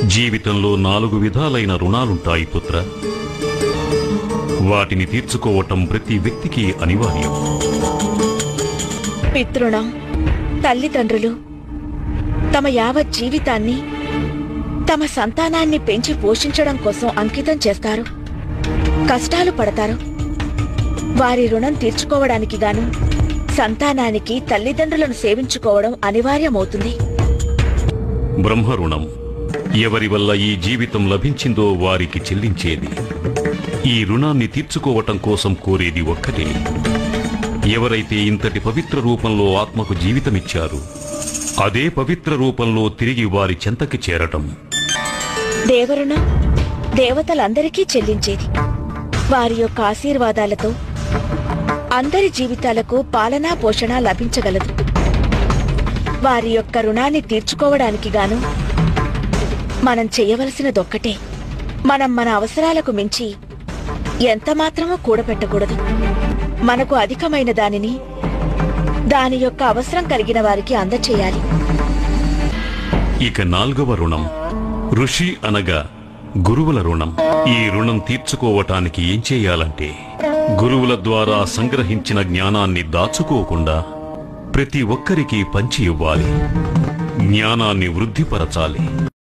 జీవితంలో 4 విధాలైన రుణాలుంటాయి పుత్ర. వాటిని తీర్చుకోవటం ప్రతి వ్యక్తికి అనివార్యం. పితృణం. తల్లిదండ్రులు తమ యావత్ జీవితాన్ని తమ సంతానాన్ని పెంచి పోషించడం కోసం అంకితం చేస్తారు, కష్టాలు పడతారు. వారి రుణం తీర్చుకోవడానికి గాను సంతానానికి తల్లిదండ్రులను సేవించుకోవడం అనివార్యమవుతుంది. బ్రహ్మరుణం. ఎవరి వల్ల ఈ జీవితం లభించిందో వారికి చెల్లించేది. ఈ రుణాన్ని తీర్చుకోవటం కోసం కోరేది ఒక్కటే. ఎవరైతే ఇంతటి పవిత్ర రూపంలో ఆత్మకు జీవితమిచ్చారు, అదే పవిత్ర రూపంలో తిరిగి వారి చెంతకి చేరటం. దేవరుణం దేవతలందరికీ చెల్లించేది. వారి యొక్క ఆశీర్వాదాలతో అందరి జీవితాలకు పాలనా పోషణ లభించగలదు. వారి యొక్క రుణాన్ని తీర్చుకోవడానికి గాను మనం చెయ్యవలసినదొక్కటే. మనం మన అవసరాలకు మించి ఎంతమాత్రమూ కూడబెట్టకూడదు. మనకు అధికమైన దానిని దాని యొక్క అవసరం కలిగిన వారికి అందచేయాలి. ఇక 4వ రుణం ఋషి అనగా గురువుల రుణం. ఈ రుణం తీర్చుకోవటానికి ఏం చేయాలంటే, గురువుల ద్వారా సంగ్రహించిన జ్ఞానాన్ని దాచుకోకుండా ప్రతి ఒక్కరికి పంచి ఇవ్వాలి. జ్ఞానాన్ని వృద్ధిపరచాలి.